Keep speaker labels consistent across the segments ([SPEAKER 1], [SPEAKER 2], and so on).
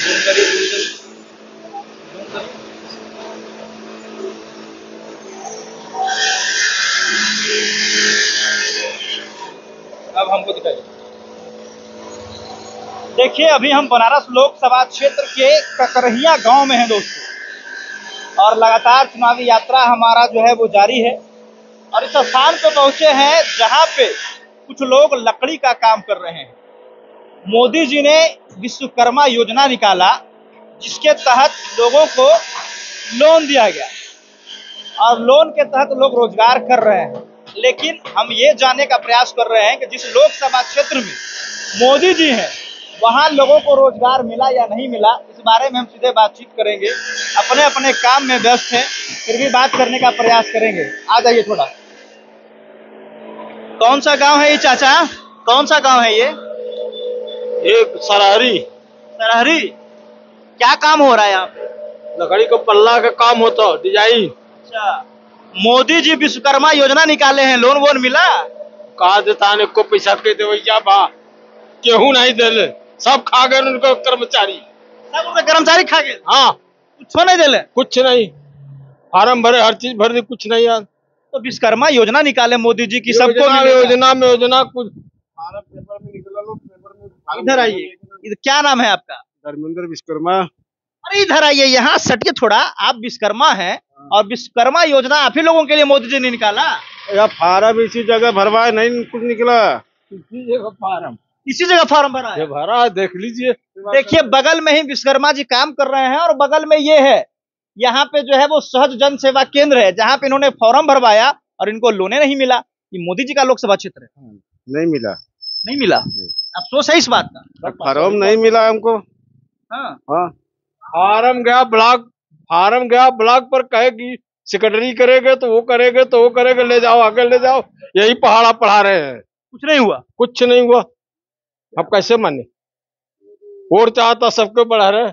[SPEAKER 1] अब हमको दिखाइए। देखिए, अभी हम बनारस लोकसभा क्षेत्र के ककरहिया गांव में हैं दोस्तों, और लगातार चुनावी यात्रा हमारा जो है वो जारी है। और इस स्थान पे पहुंचे हैं जहां पे कुछ लोग लकड़ी का काम कर रहे हैं। मोदी जी ने विश्वकर्मा योजना निकाला, जिसके तहत लोगों को लोन दिया गया और लोन के तहत लोग रोजगार कर रहे हैं। लेकिन हम ये जानने का प्रयास कर रहे हैं कि जिस लोकसभा क्षेत्र में मोदी जी हैं, वहां लोगों को रोजगार मिला या नहीं मिला, इस बारे में हम सीधे बातचीत करेंगे। अपने अपने काम में व्यस्त हैं, फिर भी बात करने का प्रयास करेंगे। आ जाइए थोड़ा। कौन सा गांव है ये चाचा? कौन सा गांव है ये?
[SPEAKER 2] सरहरी।
[SPEAKER 1] सरहरी। क्या काम हो रहा है यहाँ पे?
[SPEAKER 2] लकड़ी को पल्ला का काम होता है, डिजाइन।
[SPEAKER 1] अच्छा, मोदी जी विश्वकर्मा योजना निकाले हैं, लोन वोन मिला?
[SPEAKER 2] कहा देता है को पैसा के देवैया बा, केहू नहीं देले, सब खा गए उनको कर्मचारी।
[SPEAKER 1] सब उनके कर्मचारी खा गए?
[SPEAKER 2] हाँ,
[SPEAKER 1] कुछ नहीं देले?
[SPEAKER 2] कुछ नहीं, फार्म भरे, हर चीज भर दी, कुछ नहीं यार।
[SPEAKER 1] तो विश्वकर्मा योजना निकाले मोदी जी की, सबको
[SPEAKER 2] योजना कुछ पेपर में निकला लो, पेपर में।
[SPEAKER 1] इधर आइए। क्या नाम है आपका?
[SPEAKER 2] धर्मेंद्र विश्वकर्मा।
[SPEAKER 1] अरे इधर आइए, यहाँ सटिए थोड़ा। आप विश्वकर्मा हैं और विश्वकर्मा योजना आप ही लोगों के लिए मोदी जी ने निकाला?
[SPEAKER 2] यार फार्म इसी जगह भरवाए, नहीं कुछ निकला। इसी जगह फार्म भरा है? भरा, देख लीजिए।
[SPEAKER 1] देखिए, बगल में ही विश्वकर्मा जी काम कर रहे हैं और बगल में ये है, यहाँ पे जो है वो सहज जन सेवा केंद्र है, जहाँ पे इन्होंने फॉर्म भरवाया और इनको लोने नहीं मिला। ये मोदी जी का लोकसभा क्षेत्र है।
[SPEAKER 2] नहीं मिला।
[SPEAKER 1] नहीं मिला? अफसोस है इस बात का?
[SPEAKER 2] फार्म नहीं मिला हमको।
[SPEAKER 1] हाँ
[SPEAKER 2] हाँ, फार्म गया ब्लॉक पर, कहेगी सेक्रेटरी करेंगे तो वो करेंगे, तो वो करेंगे, ले जाओ आगे ले जाओ, यही पहाड़ा पढ़ा रहे हैं।
[SPEAKER 1] कुछ नहीं हुआ?
[SPEAKER 2] कुछ नहीं हुआ। अब कैसे माने? वोट चाहता सबको बढ़ा रहे।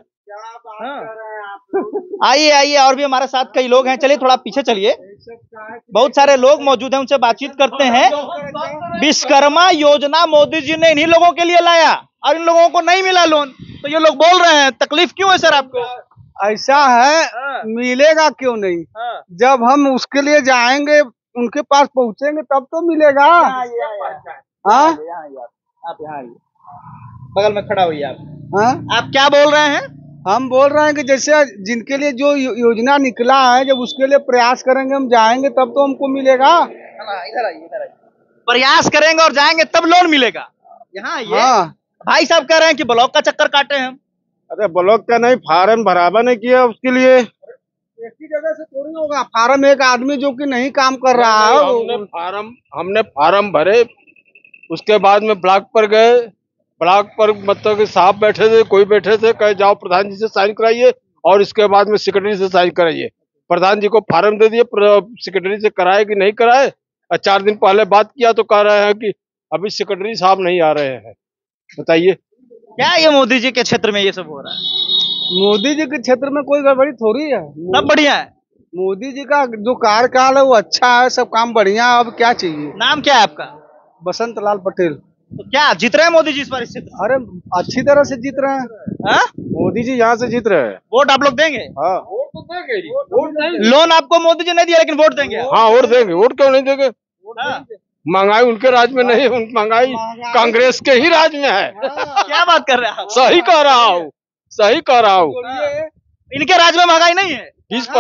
[SPEAKER 1] आइए आइए, और भी हमारे साथ कई लोग हैं। चलिए थोड़ा पीछे चलिए, बहुत सारे लोग मौजूद हैं, उनसे बातचीत करते हैं। विश्वकर्मा योजना मोदी जी ने इन्हीं लोगों के लिए लाया और इन लोगों को नहीं मिला लोन, तो ये लोग बोल रहे हैं। तकलीफ क्यों है सर आपको?
[SPEAKER 3] ऐसा है, मिलेगा क्यों नहीं? जब हम उसके लिए जाएंगे, उनके पास पहुंचेंगे, तब तो मिलेगा। हाँ,
[SPEAKER 1] आप यहाँ आइए, बगल में खड़ा हुई आप।
[SPEAKER 3] हाँ,
[SPEAKER 1] आप क्या बोल रहे हैं?
[SPEAKER 3] हम बोल रहे हैं कि जैसे जिनके लिए जो योजना निकला है, जब उसके लिए प्रयास करेंगे, हम जाएंगे, तब तो हमको मिलेगा।
[SPEAKER 1] इधर आइए, इधर आइए। प्रयास करेंगे और जाएंगे तब लोन मिलेगा। यहाँ आइए।
[SPEAKER 3] हाँ,
[SPEAKER 1] भाई साहब कह रहे हैं कि ब्लॉक का चक्कर काटे हैं हम।
[SPEAKER 2] अरे ब्लॉक का नहीं, फार्म बराबर नहीं किया उसके लिए।
[SPEAKER 3] एक ही जगह से थोड़ी होगा फार्म। एक आदमी जो कि नहीं काम कर रहा है,
[SPEAKER 2] हमने फार्म भरे, उसके बाद में ब्लॉक पर गए। ब्लॉक पर मतलब कि साहब बैठे थे, कोई बैठे थे, कहे जाओ प्रधान जी से साइन कराइए और इसके बाद में सेक्रेटरी से साइन कराइए। प्रधान जी को फार्म दे दिए, सेक्रेटरी से कराए कि नहीं कराए। 4 दिन पहले बात किया तो कह रहे हैं कि अभी सेक्रेटरी साहब नहीं आ रहे हैं। बताइए
[SPEAKER 1] क्या ये मोदी जी के क्षेत्र में ये सब हो रहा है?
[SPEAKER 3] मोदी जी के क्षेत्र में कोई गड़बड़ी थोड़ी है।
[SPEAKER 1] सब बढ़िया है।
[SPEAKER 3] मोदी जी का जो कार्यकाल है वो अच्छा है, सब काम बढ़िया है। अब क्या चाहिए?
[SPEAKER 1] नाम क्या है आपका?
[SPEAKER 3] बसंत लाल पटेल।
[SPEAKER 1] तो क्या जीत रहे हैं मोदी जी इस बार?
[SPEAKER 3] अरे अच्छी तरह से जीत रहे हैं।
[SPEAKER 2] मोदी जी यहाँ से जीत रहे हैं।
[SPEAKER 1] वोट आप लोग देंगे?
[SPEAKER 2] हाँ, वोट तो देंगे ही। वोट देंगे।
[SPEAKER 1] लोन आपको मोदी जी नहीं दिया, लेकिन वोट देंगे?
[SPEAKER 2] हाँ, वोट देंगे। वोट क्यों नहीं देंगे? महंगाई उनके राज में नहीं, महंगाई कांग्रेस के ही राज में है।
[SPEAKER 1] क्या बात कर रहे हैं?
[SPEAKER 2] सही कह रहा हूँ, सही कह रहा हूँ।
[SPEAKER 1] इनके राज में महंगाई नहीं है?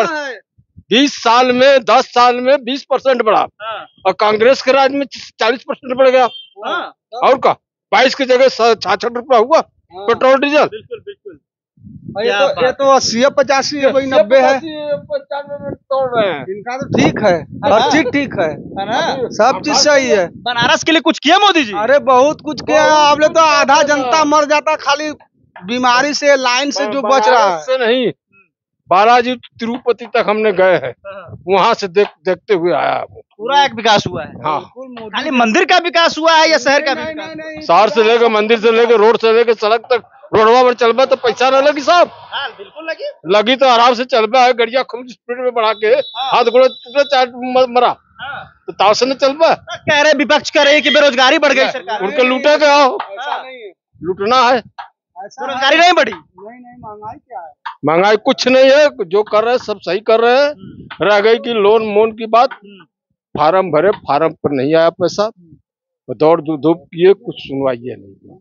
[SPEAKER 2] 20 साल में 10 साल में 20% बढ़ा और कांग्रेस के राज में 40% बढ़ गया। और का 22 की जगह 66 रुपया हुआ पेट्रोल डीजल।
[SPEAKER 1] बिल्कुल बिल्कुल।
[SPEAKER 3] ये तो 80 85 है, वही 90 है।
[SPEAKER 2] 95 तोड़ रहे हैं।
[SPEAKER 3] इनका तो ठीक है, हर चीज ठीक है
[SPEAKER 1] ना?
[SPEAKER 3] सब चीज सही है।
[SPEAKER 1] बनारस के लिए कुछ किया मोदी जी?
[SPEAKER 3] अरे बहुत कुछ किया। आपने तो आधा जनता मर जाता खाली बीमारी से, लाइन से जो बच रहा है।
[SPEAKER 2] से नहीं, बालाजी तिरुपति तक हमने गए हैं, वहाँ से देखते हुए आया।
[SPEAKER 1] पूरा एक विकास हुआ है?
[SPEAKER 2] हाँ।
[SPEAKER 1] खाली मंदिर का विकास हुआ है या शहर का भी विकास?
[SPEAKER 2] शहर से लेकर मंदिर से लेकर रोड से लेकर सड़क तक, रोडवा पर चलबा तो पैसा न लगी साहब।
[SPEAKER 1] हाँ, बिल्कुल
[SPEAKER 2] लगी तो आराम से चलबा है। गड़िया खूब स्पीड में बढ़ा के हाथ गोड़ मरा तो ताव से न चलबा।
[SPEAKER 1] कह रहे विपक्ष कह रहे कि बेरोजगारी बढ़ गई सरकार।
[SPEAKER 2] उनके लूटे के आओ, लूटना है।
[SPEAKER 1] बेरोजगारी नहीं बढ़ी?
[SPEAKER 3] नहीं, महंगाई क्या है?
[SPEAKER 2] महंगाई कुछ नहीं है, जो कर रहे हैं सब सही कर रहे हैं। रह गई कि लोन मोन की बात, फार्म भरे, फार्म पर नहीं आया पैसा, दौड़ धूप किए, कुछ सुनवाई नहीं।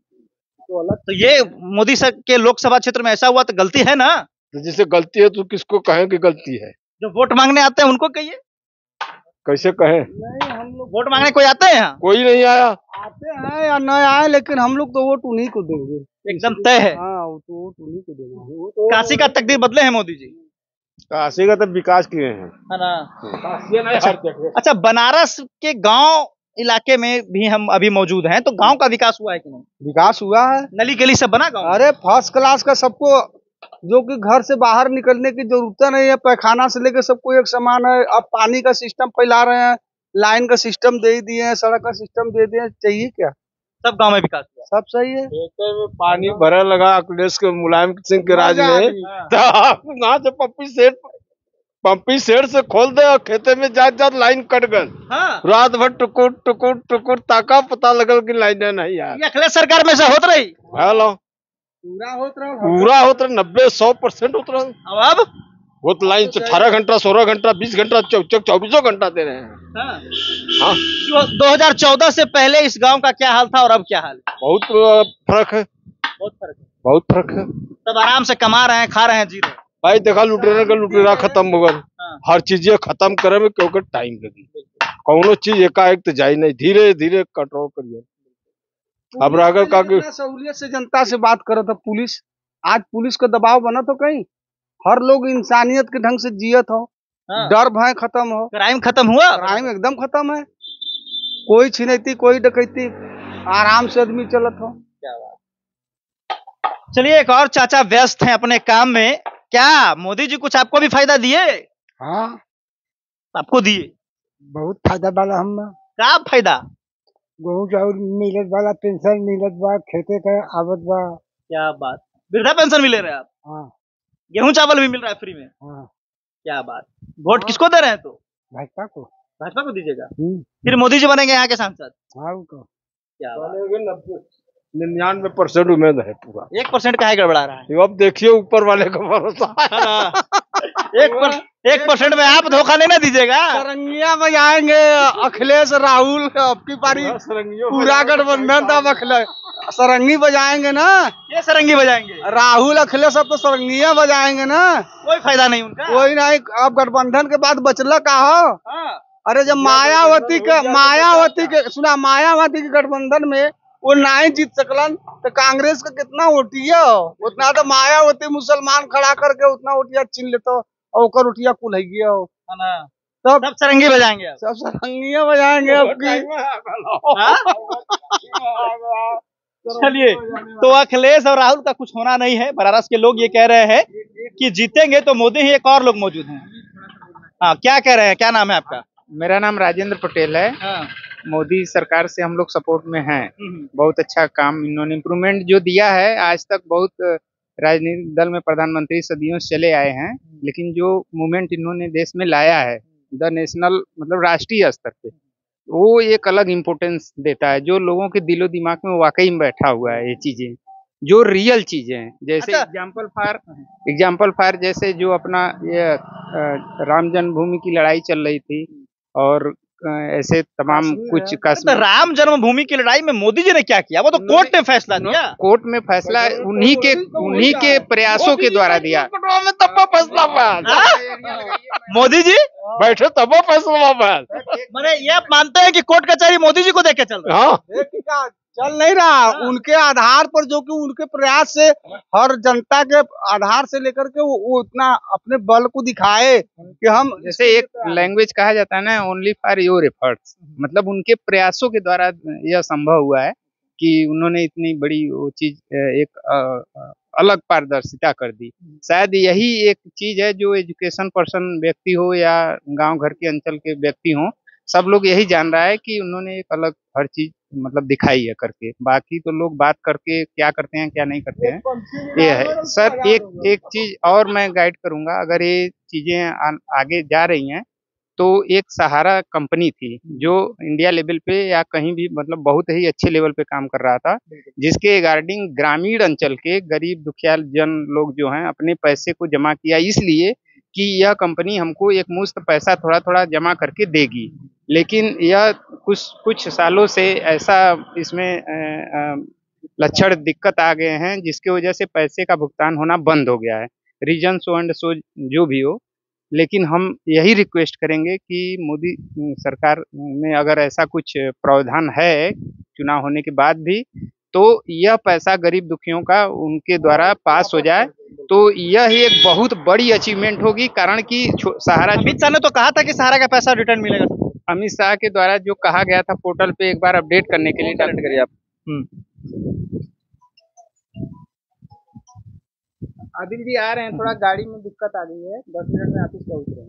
[SPEAKER 1] तो ये मोदी सर के लोकसभा क्षेत्र में ऐसा हुआ तो गलती है ना?
[SPEAKER 2] तो जिसे गलती है तो किसको कहें कि गलती है?
[SPEAKER 1] जो वोट मांगने आते हैं उनको कहिए।
[SPEAKER 2] कैसे कहें?
[SPEAKER 3] नहीं, हम लोग
[SPEAKER 1] वोट मांगने कोई आते हैं यहाँ?
[SPEAKER 2] कोई नहीं आया।
[SPEAKER 3] आते हैं या न आए, लेकिन हम लोग तो वोट उन्हीं को देंगे।
[SPEAKER 1] एकदम तय है।
[SPEAKER 3] हाँ, वो तो वोट उन्हीं को देना है। वो तो
[SPEAKER 1] काशी का तकदीर बदले हैं मोदी जी,
[SPEAKER 2] काशी का तो विकास किए हैं।
[SPEAKER 1] है ना?
[SPEAKER 2] काशी नहीं, हर जगह।
[SPEAKER 1] अच्छा, बनारस के गांव इलाके में भी हम अभी मौजूद हैं, तो गांव का विकास हुआ है कि नहीं?
[SPEAKER 3] विकास हुआ है।
[SPEAKER 1] नली गली सब बना गांव?
[SPEAKER 3] अरे फर्स्ट क्लास का, सबको जो कि घर से बाहर निकलने की जरूरत नहीं है, पैखाना से लेकर सबको एक समान है। अब पानी का सिस्टम फैला रहे हैं, लाइन का सिस्टम दे दिए हैं, सड़क का सिस्टम दे दिए हैं, चाहिए क्या?
[SPEAKER 1] सब गांव में विकास हुआ।
[SPEAKER 3] सब सही है।
[SPEAKER 2] खेते में पानी भरा लगा अखिलेश के, मुलायम सिंह के राज में, तो आप वहाँ से पंपी सेट से खोल दे और खेते में जात लाइन कट गई।
[SPEAKER 1] हाँ।
[SPEAKER 2] रात भर टुकुर टुकुर टुकुर ताका, पता लगल कि लाइन नहीं यार।
[SPEAKER 1] ये अखिलेश सरकार में से होत रही।
[SPEAKER 2] हेलो,
[SPEAKER 3] पूरा होता रहा।
[SPEAKER 2] पूरा होता 90-100% होता रहा।
[SPEAKER 1] अब
[SPEAKER 2] वो तो लाइन 18 घंटा, 16 घंटा, 20 घंटा, 24 घंटा दे रहे हैं।
[SPEAKER 1] हाँ।
[SPEAKER 2] हाँ,
[SPEAKER 1] 2014 से पहले इस गांव का क्या हाल था और अब क्या हाल है?
[SPEAKER 2] बहुत फर्क है,
[SPEAKER 1] बहुत फर्क है।
[SPEAKER 2] बहुत फर्क है।
[SPEAKER 1] सब आराम से कमा रहे हैं, खा रहे हैं, जी रहे हैं।
[SPEAKER 2] भाई देखा, लुटेरा का लुटेरा खत्म हो गया।
[SPEAKER 1] हाँ।
[SPEAKER 2] हर चीज खत्म करे में क्योंकि टाइम लगी, कौनो चीज एकाएक तो जाई नहीं, धीरे धीरे कंट्रोल करिए। अब रागर का
[SPEAKER 3] सहूलियत से जनता से बात करो तो पुलिस, आज पुलिस का दबाव बना तो कहीं हर लोग इंसानियत के ढंग से जियत हो।
[SPEAKER 1] हाँ।
[SPEAKER 3] डर भय खत्म हो,
[SPEAKER 1] क्राइम खत्म हुआ।
[SPEAKER 3] क्राइम एकदम खत्म है। कोई छिनैती, कोई डकैती, आराम से आदमी चलत हो।
[SPEAKER 1] क्या बात। चलिए, एक और चाचा व्यस्त हैं अपने काम में। क्या मोदी जी कुछ आपको भी फायदा दिए?
[SPEAKER 3] हाँ,
[SPEAKER 1] आपको दिए?
[SPEAKER 3] बहुत फायदा वाला हम
[SPEAKER 1] क्या फायदा?
[SPEAKER 3] गेहूँ चाउर मिलत वाला, पेंशन मिलत बा, खेते का आवत बा।
[SPEAKER 1] क्या बात। वृद्धा पेंशन भी ले रहे हैं आप?
[SPEAKER 3] हाँ,
[SPEAKER 1] गेहूं चावल भी मिल रहा है फ्री में?
[SPEAKER 3] हाँ।
[SPEAKER 1] क्या बात। वोट किसको दे रहे हैं? तो
[SPEAKER 3] भाजपा को।
[SPEAKER 1] भाजपा को दीजिएगा, फिर मोदी जी बनेंगे यहाँ के सांसद?
[SPEAKER 3] हाँ, उनको।
[SPEAKER 1] क्या बात।
[SPEAKER 2] 99% उम्मीद है पूरा।
[SPEAKER 1] 1% का है गड़बड़ा रहा है।
[SPEAKER 2] अब देखिए ऊपर वाले का भरोसा है।
[SPEAKER 1] 1% में आप धोखा नहीं ना दीजिएगा।
[SPEAKER 3] सरंगिया बजाएंगे अखिलेश राहुल, अब की पारी पूरा गठबंधन था। अखिलेश सरंगी बजाएंगे ना।
[SPEAKER 1] ये सरंगी बजाएंगे?
[SPEAKER 3] राहुल अखिलेश अब तो सरंगिया बजाएंगे ना।
[SPEAKER 1] कोई फायदा नहीं उनका।
[SPEAKER 3] कोई नहीं। अब गठबंधन के बाद बचला का हो।
[SPEAKER 1] हाँ।
[SPEAKER 3] अरे जब मायावती के गठबंधन में वो नहीं जीत सकलन तो कांग्रेस का कितना वोटिया हो, उतना तो मायावती मुसलमान खड़ा करके उतना वोटिया छीन लेते और ओकर वोटिया कुल है हो।
[SPEAKER 1] सब सरंगी बजाएंगे अब।
[SPEAKER 3] सब सरंगिया बजाएंगे अब की।
[SPEAKER 1] चलिए, तो अखिलेश और राहुल का कुछ होना नहीं है। बनारस के लोग ये कह रहे हैं कि जीतेंगे तो मोदी ही। एक और लोग मौजूद हैं। हाँ, क्या कह रहे हैं? क्या नाम है आपका?
[SPEAKER 4] मेरा नाम राजेंद्र पटेल है।
[SPEAKER 1] हाँ।
[SPEAKER 4] मोदी सरकार से हम लोग सपोर्ट में हैं। बहुत अच्छा काम इन्होंने इम्प्रूवमेंट जो दिया है आज तक। बहुत राजनीतिक दल में प्रधानमंत्री सदियों से चले आए हैं, लेकिन जो मूवमेंट इन्होंने देश में लाया है द नेशनल, मतलब राष्ट्रीय स्तर पे, वो एक अलग इम्पोर्टेंस देता है, जो लोगों के दिलो दिमाग में वाकई में बैठा हुआ है। ये चीजें जो रियल चीजें हैं, जैसे एग्जाम्पल फॉर जैसे जो अपना ये राम जन्मभूमि की लड़ाई चल रही थी, और ऐसे तमाम कुछ
[SPEAKER 1] तो
[SPEAKER 4] कश्मीर।
[SPEAKER 1] राम जन्मभूमि की लड़ाई में मोदी जी ने क्या किया? वो तो कोर्ट ने फैसला दिया।
[SPEAKER 4] कोर्ट में फैसला उन्हीं के प्रयासों के द्वारा दिया।
[SPEAKER 2] फैसला
[SPEAKER 1] मोदी जी
[SPEAKER 2] बैठे तब फैसला।
[SPEAKER 1] मैंने ये आप मानते हैं कि कोर्ट कचहरी मोदी जी को देख के चल रहा है?
[SPEAKER 2] हाँ,
[SPEAKER 3] चल नहीं रहा। उनके आधार पर, जो कि उनके प्रयास से हर जनता के आधार से लेकर के वो इतना अपने बल को दिखाए कि हम,
[SPEAKER 4] जैसे एक लैंग्वेज कहा जाता है ना, ओनली फॉर योर एफर्ट्स, मतलब उनके प्रयासों के द्वारा यह संभव हुआ है कि उन्होंने इतनी बड़ी वो चीज एक अलग पारदर्शिता कर दी। शायद यही एक चीज है जो एजुकेशन पर्सन व्यक्ति हो या गांव घर के अंचल के व्यक्ति हो, सब लोग यही जान रहा है कि उन्होंने एक अलग हर चीज मतलब दिखाई है करके। बाकी तो लोग बात करके क्या करते हैं क्या नहीं करते हैं, ये है सर। एक चीज और मैं गाइड करूंगा, अगर ये चीजें आगे जा रही हैं तो एक सहारा कंपनी थी जो इंडिया लेवल पे या कहीं भी मतलब बहुत ही अच्छे लेवल पे काम कर रहा था, जिसके रिगार्डिंग ग्रामीण अंचल के गरीब दुखिया जन लोग जो हैं अपने पैसे को जमा किया इसलिए कि यह कंपनी हमको एक मुश्त पैसा थोड़ा थोड़ा जमा करके देगी। लेकिन यह कुछ कुछ सालों से ऐसा इसमें लक्षण दिक्कत आ गए हैं जिसकी वजह से पैसे का भुगतान होना बंद हो गया है। रीजन सो एंड सो जो भी हो, लेकिन हम यही रिक्वेस्ट करेंगे कि मोदी सरकार में अगर ऐसा कुछ प्रावधान है चुनाव होने के बाद भी, तो यह पैसा गरीब दुखियों का उनके द्वारा पास हो जाए, तो यह एक बहुत बड़ी अचीवमेंट होगी। कारण कि सहारा,
[SPEAKER 1] अमित शाह ने तो कहा था कि सहारा का पैसा रिटर्न मिलेगा सबको।
[SPEAKER 4] अमित शाह के द्वारा जो कहा गया था पोर्टल पे एक बार अपडेट करने के लिए,
[SPEAKER 1] अपडेट करिए आप।
[SPEAKER 4] आदिल जी आ रहे हैं, थोड़ा गाड़ी में दिक्कत आ गई है, 10 मिनट में ऑफिस पहुंच रहे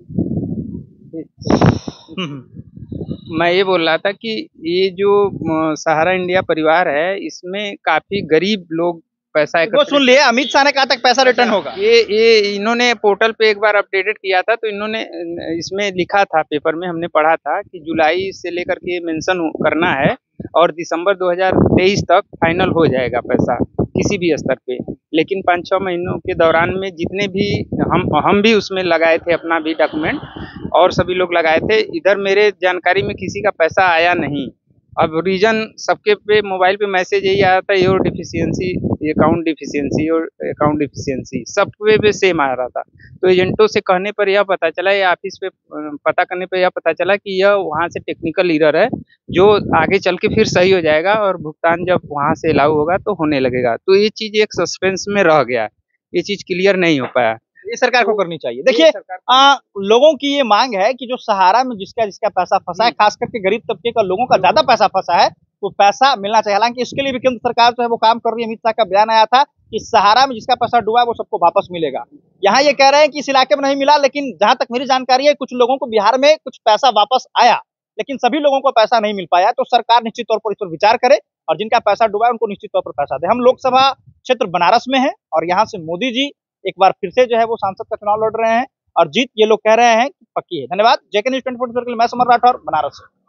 [SPEAKER 4] हैं। मैं ये बोल रहा था कि ये जो सहारा इंडिया परिवार है, इसमें काफी गरीब लोग पैसा
[SPEAKER 1] वो सुन लिए, अमित शाह ने कहा था पैसा रिटर्न होगा।
[SPEAKER 4] ये इन्होंने पोर्टल पे एक बार अपडेटेड किया था, तो इन्होंने इसमें लिखा था, पेपर में हमने पढ़ा था कि जुलाई से लेकर के मेंशन करना है और दिसंबर 2023 तक फाइनल हो जाएगा पैसा किसी भी स्तर पे। लेकिन 5-6 महीनों के दौरान में जितने भी हम भी उसमें लगाए थे अपना भी डॉक्यूमेंट और सभी लोग लगाए थे, इधर मेरे जानकारी में किसी का पैसा आया नहीं। अब रीजन सबके पे मोबाइल पे मैसेज यही आया था, योर डिफिशियंसी अकाउंट डिफिशियंसी और अकाउंट डिफिशियंसी सब पे सेम आ रहा था। तो एजेंटों से कहने पर यह पता चला, या ऑफिस पे पता करने पर यह पता चला कि यह वहाँ से टेक्निकल एरर है जो आगे चल के फिर सही हो जाएगा और भुगतान जब वहाँ से लागू होगा तो होने लगेगा। तो ये चीज़ एक सस्पेंस में रह गया, ये चीज़ क्लियर नहीं हो पाया।
[SPEAKER 1] ये सरकार को करनी चाहिए। देखिए लोगों की ये मांग है कि जो सहारा में जिसका जिसका पैसा फंसा है, खास करके गरीब तबके का लोगों का ज्यादा पैसा फंसा है, वो पैसा मिलना चाहिए। हालांकि इसके लिए भी केंद्र सरकार जो है वो काम कर रही है। अमित शाह का बयान आया था कि सहारा में जिसका पैसा डूबा है वो सबको वापस मिलेगा। यहाँ ये कह रहे हैं कि इस इलाके में नहीं मिला, लेकिन जहां तक मेरी जानकारी है कुछ लोगों को बिहार में कुछ पैसा वापस आया, लेकिन सभी लोगों को पैसा नहीं मिल पाया। तो सरकार निश्चित तौर पर इस पर विचार करे और जिनका पैसा डूबा है उनको निश्चित तौर पर पैसा दे। हम लोकसभा क्षेत्र बनारस में हैं और यहाँ से मोदी जी एक बार फिर से जो है वो सांसद का चुनाव लड़ रहे हैं और जीत ये लोग कह रहे हैं कि पक्की है। धन्यवाद। जेके न्यूज़ 24 के लिए मैं समर राठौर, बनारस से।